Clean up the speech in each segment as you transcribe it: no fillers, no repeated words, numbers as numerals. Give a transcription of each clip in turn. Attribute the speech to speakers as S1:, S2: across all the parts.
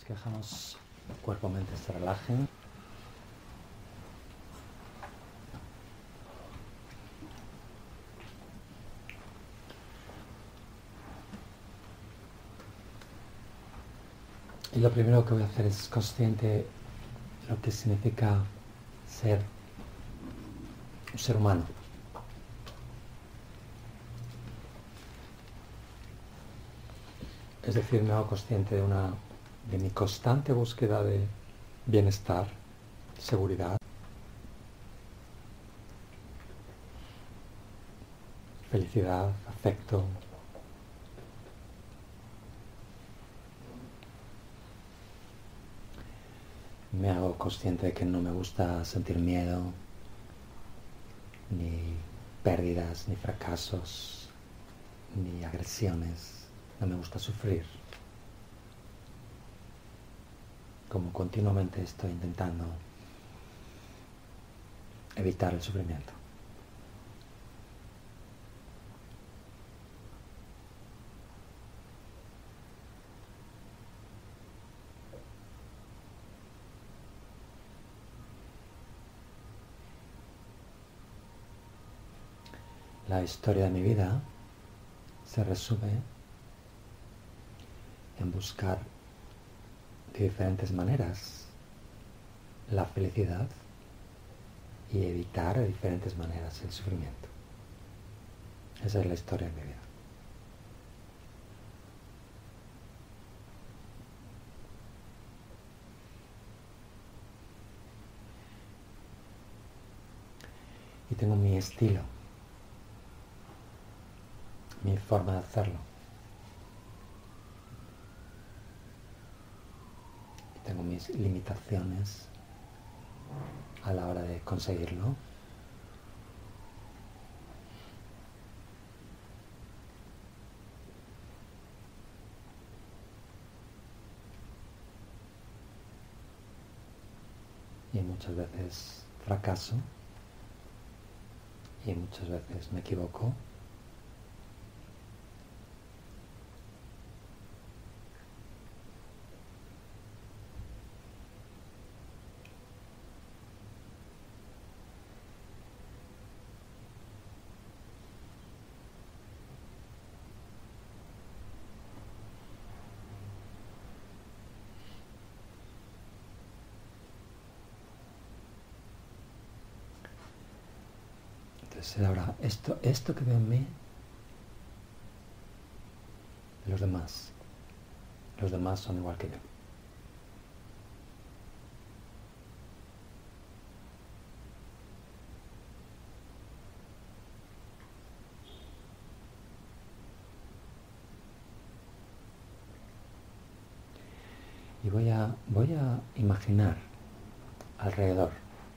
S1: que dejamos cuerpo-mente se relajen. Y lo primero que voy a hacer es consciente de lo que significa ser un ser humano. Es decir, me hago consciente de mi constante búsqueda de bienestar, seguridad, felicidad, afecto. Me hago consciente de que no me gusta sentir miedo, ni pérdidas, ni fracasos, ni agresiones. No me gusta sufrir. Como continuamente estoy intentando evitar el sufrimiento. La historia de mi vida se resume en buscar de diferentes maneras la felicidad y evitar de diferentes maneras el sufrimiento. Esa es la historia de mi vida. Y tengo mi estilo, mi forma de hacerlo. Y tengo mis limitaciones a la hora de conseguirlo. Y muchas veces fracaso. Y muchas veces me equivoco. Entonces ahora, esto que veo en mí, los demás son igual que yo. Y voy a imaginar alrededor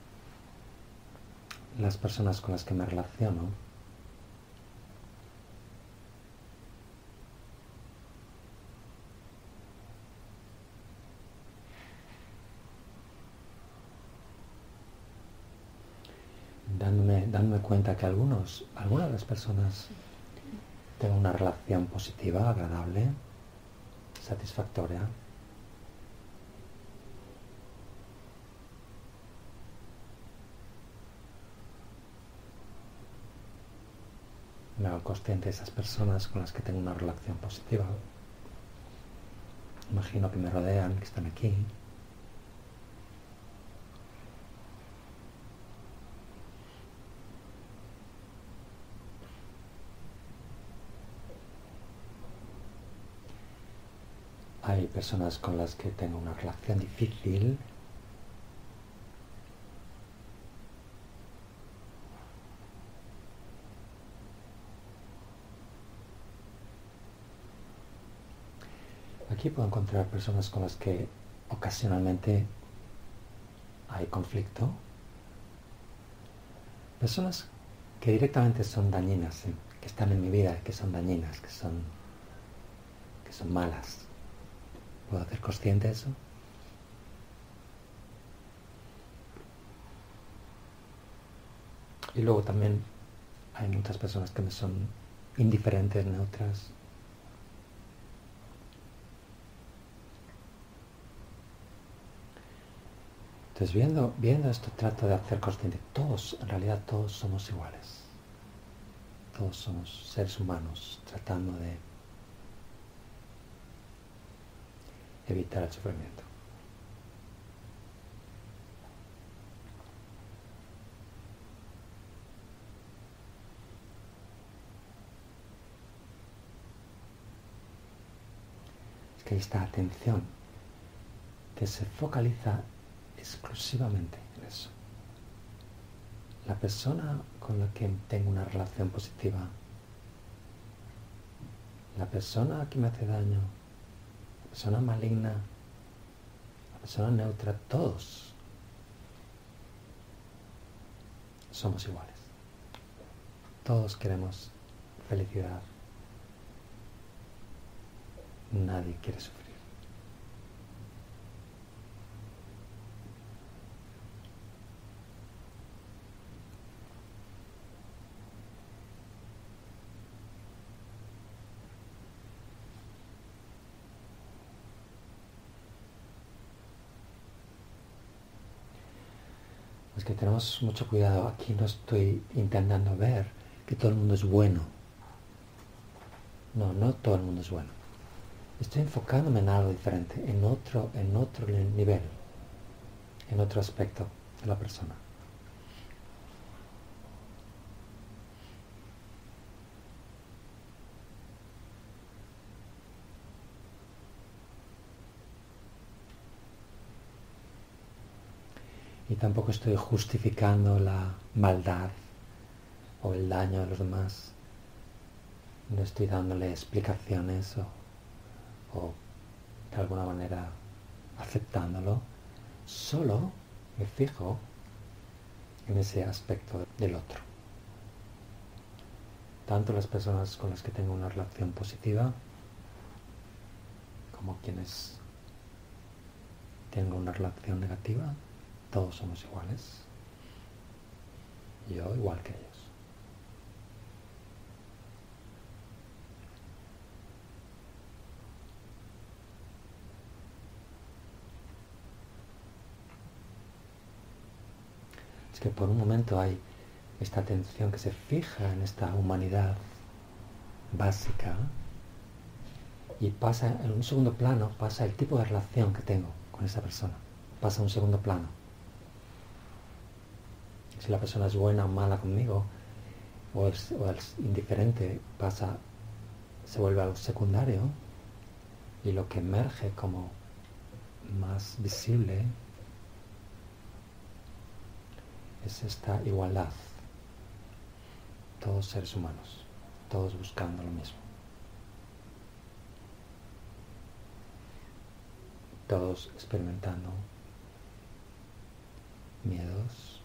S1: las personas con las que me relaciono, dándome cuenta que algunas de las personas tengo una relación positiva, agradable, satisfactoria. Me hago consciente de esas personas con las que tengo una relación positiva. Imagino que me rodean, que están aquí. Hay personas con las que tengo una relación difícil. Aquí puedo encontrar personas con las que ocasionalmente hay conflicto. Personas que directamente son dañinas, que están en mi vida, que son dañinas, que son malas. ¿Puedo hacer consciente de eso? Y luego también hay muchas personas que me son indiferentes, neutras. Entonces, viendo esto, trato de hacer consciente, todos, en realidad todos somos iguales. Todos somos seres humanos tratando de evitar el sufrimiento. Es que esta atención que se focaliza exclusivamente en eso. La persona con la que tengo una relación positiva, la persona que me hace daño, la persona maligna, la persona neutra, todos somos iguales. Todos queremos felicidad. Nadie quiere sufrir. Es que tenemos mucho cuidado. Aquí no estoy intentando ver que todo el mundo es bueno. No, no todo el mundo es bueno. Estoy enfocándome en algo diferente, en otro nivel, en otro aspecto de la persona. Y tampoco estoy justificando la maldad o el daño de los demás. No estoy dándole explicaciones o de alguna manera aceptándolo. Solo me fijo en ese aspecto del otro. Tanto las personas con las que tengo una relación positiva como quienes tengo una relación negativa, todos somos iguales. Yo igual que ellos. Es que por un momento hay esta atención que se fija en esta humanidad básica y pasa en un segundo plano, pasa el tipo de relación que tengo con esa persona. Pasa a un segundo plano. Si la persona es buena o mala conmigo, o es indiferente, se vuelve algo secundario, y lo que emerge como más visible es esta igualdad. Todos seres humanos, todos buscando lo mismo. Todos experimentando miedos,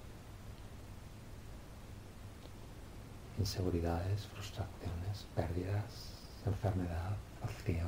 S1: inseguridades, frustraciones, pérdidas, enfermedad, vacío.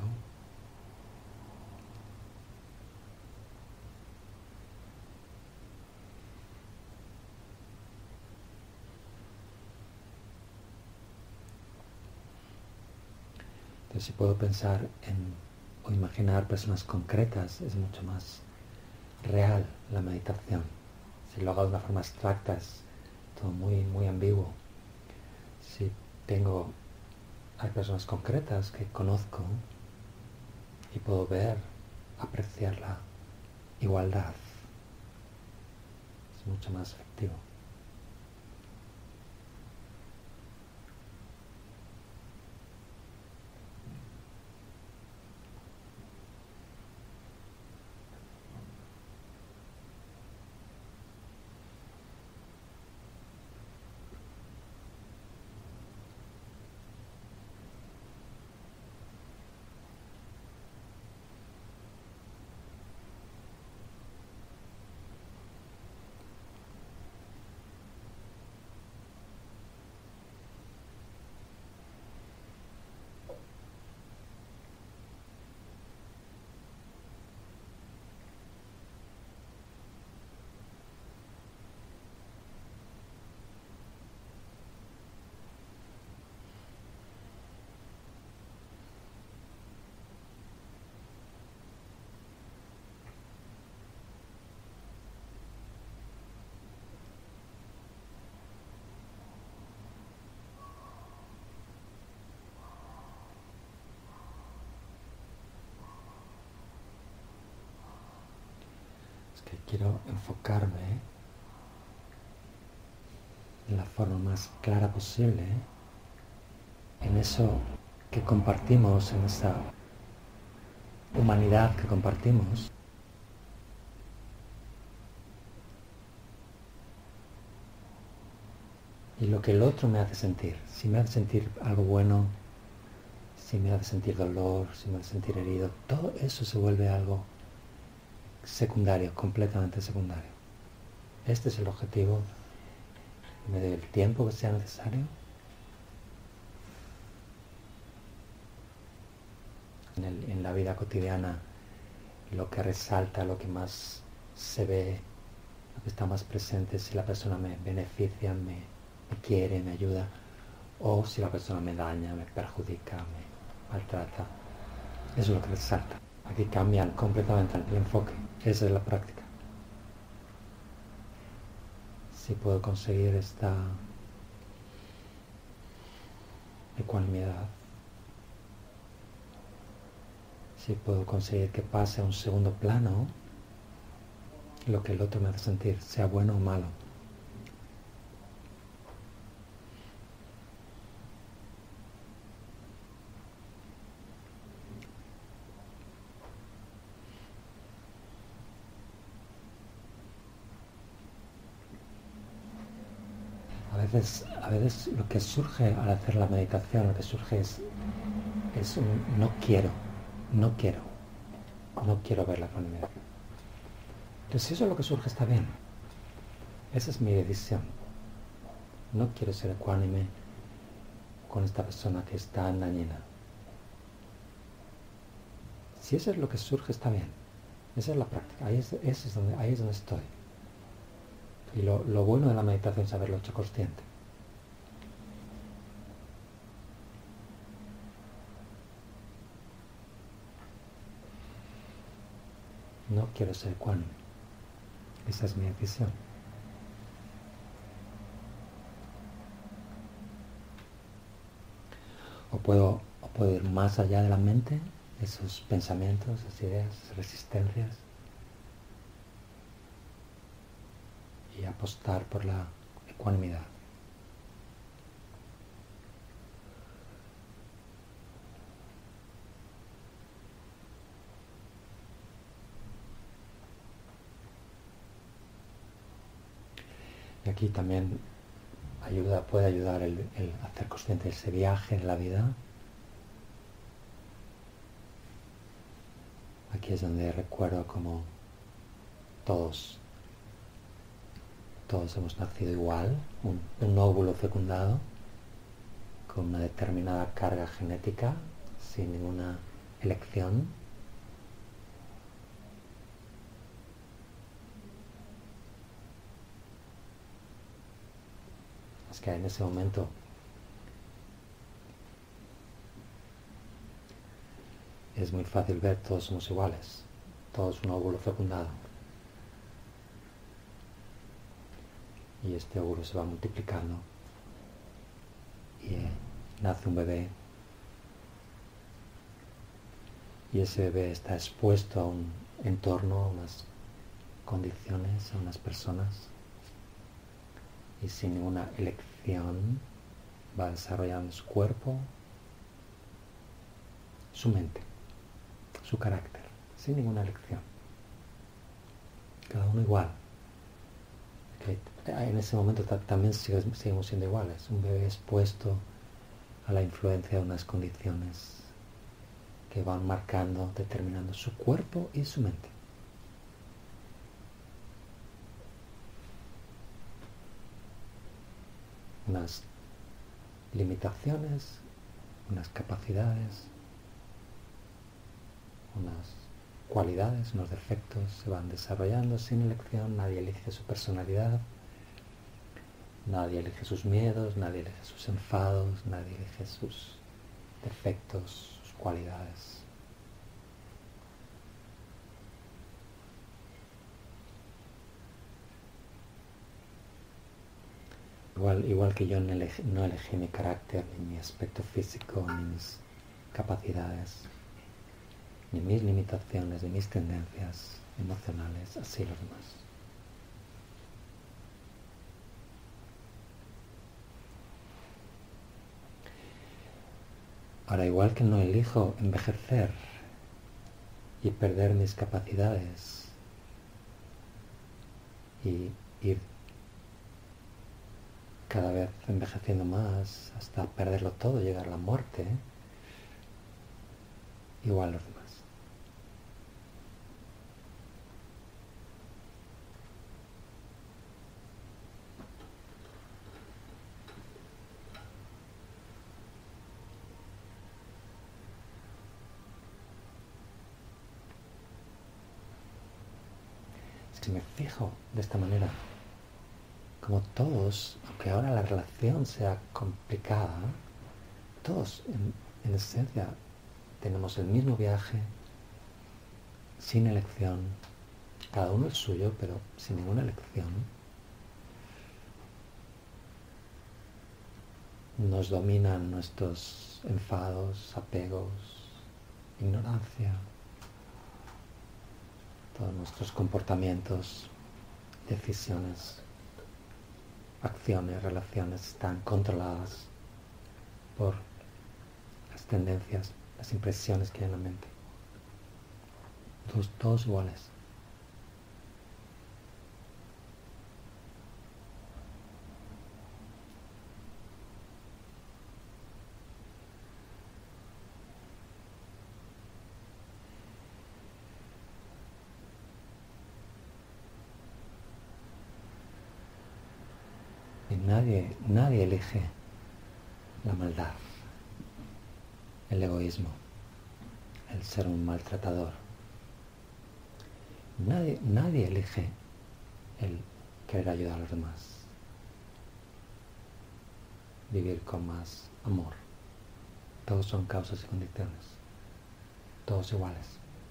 S1: Entonces, si puedo pensar o imaginar personas concretas, es mucho más real la meditación. Si lo hago de una forma abstracta, es todo muy, muy ambiguo. Si hay personas concretas que conozco y puedo ver, apreciar la igualdad, es mucho más efectivo. que quiero enfocarme de la forma más clara posible en eso que compartimos, en esa humanidad que compartimos. Y lo que el otro me hace sentir. Si me hace sentir algo bueno, si me hace sentir dolor, si me hace sentir herido, todo eso se vuelve algo secundario, completamente secundario. Este es el objetivo. Me doy el tiempo que sea necesario. En la vida cotidiana, lo que resalta, lo que más se ve, lo que está más presente, si la persona me beneficia, me quiere, me ayuda, o si la persona me daña, me perjudica, me maltrata. Eso es lo que resalta. Aquí cambian completamente el enfoque. Esa es la práctica. Si puedo conseguir esta ecuanimidad, si puedo conseguir que pase a un segundo plano lo que el otro me hace sentir, sea bueno o malo. A veces lo que surge al hacer la meditación, lo que surge es un no quiero ver la ecuanimidad. Entonces si eso es lo que surge, está bien. Esa es mi decisión. No quiero ser ecuánime con esta persona que es tan dañina. Si eso es lo que surge, está bien. Esa es la práctica. Ahí es donde estoy. Y lo bueno de la meditación es haberlo hecho consciente. No quiero ser ecuánime. Esa es mi decisión. O puedo ir más allá de la mente, esos pensamientos, esas ideas, esas resistencias, y apostar por la ecuanimidad. Y aquí también puede ayudar el hacer consciente de ese viaje en la vida. Aquí es donde recuerdo como todos hemos nacido igual, un óvulo fecundado con una determinada carga genética, sin ninguna elección. Es que en ese momento es muy fácil ver, todos somos iguales, todos un óvulo fecundado. Y este óvulo se va multiplicando y nace un bebé, y ese bebé está expuesto a un entorno, a unas condiciones, a unas personas, y sin ninguna elección va desarrollando su cuerpo, su mente, su carácter, sin ninguna elección. Cada uno igual. En ese momento también seguimos siendo iguales. Un bebé expuesto a la influencia de unas condiciones que van marcando, determinando su cuerpo y su mente. Unas limitaciones, unas capacidades, unas cualidades, unos defectos se van desarrollando sin elección. Nadie elige su personalidad, nadie elige sus miedos, nadie elige sus enfados, nadie elige sus defectos, sus cualidades. Igual que yo no elegí mi carácter, ni mi aspecto físico, ni mis capacidades. ni mis limitaciones, ni mis tendencias emocionales, así los demás. Ahora, igual que no elijo envejecer y perder mis capacidades y ir cada vez envejeciendo más hasta perderlo todo, llegar a la muerte, igual los demás. Si me fijo de esta manera, como todos, aunque ahora la relación sea complicada, todos en esencia tenemos el mismo viaje, sin elección, cada uno el suyo, pero sin ninguna elección. Nos dominan nuestros enfados, apegos, ignorancia, todos nuestros comportamientos, decisiones, acciones, relaciones están controladas por las tendencias, las impresiones que hay en la mente. Todos iguales. Y nadie elige la maldad, el egoísmo, el ser un maltratador. Nadie elige el querer ayudar a los demás, vivir con más amor. Todos son causas y condiciones, todos iguales.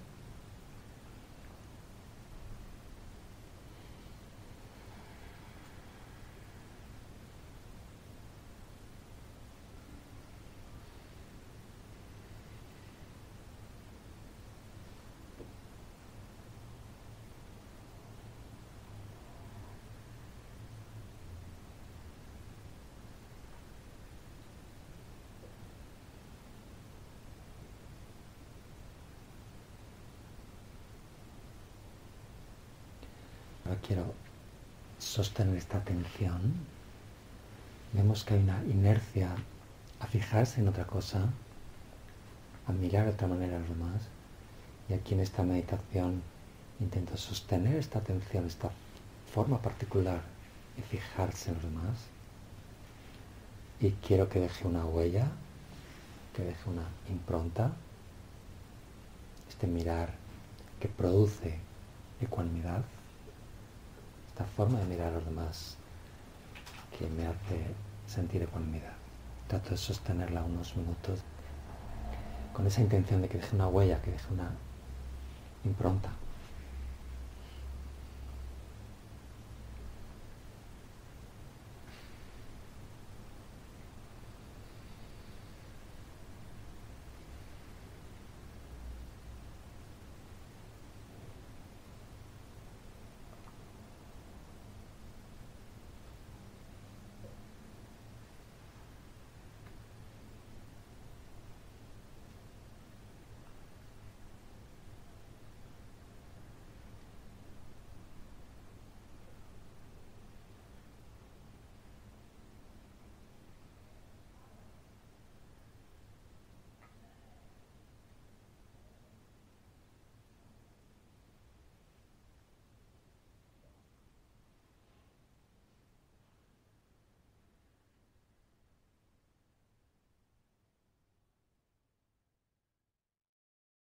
S1: Ahora quiero sostener esta atención. Vemos que hay una inercia a fijarse en otra cosa, a mirar de otra manera a los demás. Y aquí en esta meditación intento sostener esta atención, esta forma particular de fijarse en los demás. Y quiero que deje una huella, que deje una impronta. Este mirar que produce ecuanimidad. Esta forma de mirar a los demás que me hace sentir ecuanimidad. Trato de sostenerla unos minutos con esa intención de que deje una huella, que deje una impronta.